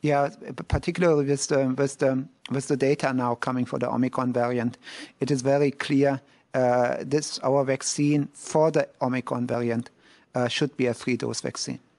Yeah, particularly with the data now coming for the Omicron variant, it is very clear our vaccine for the Omicron variant should be a 3-dose vaccine.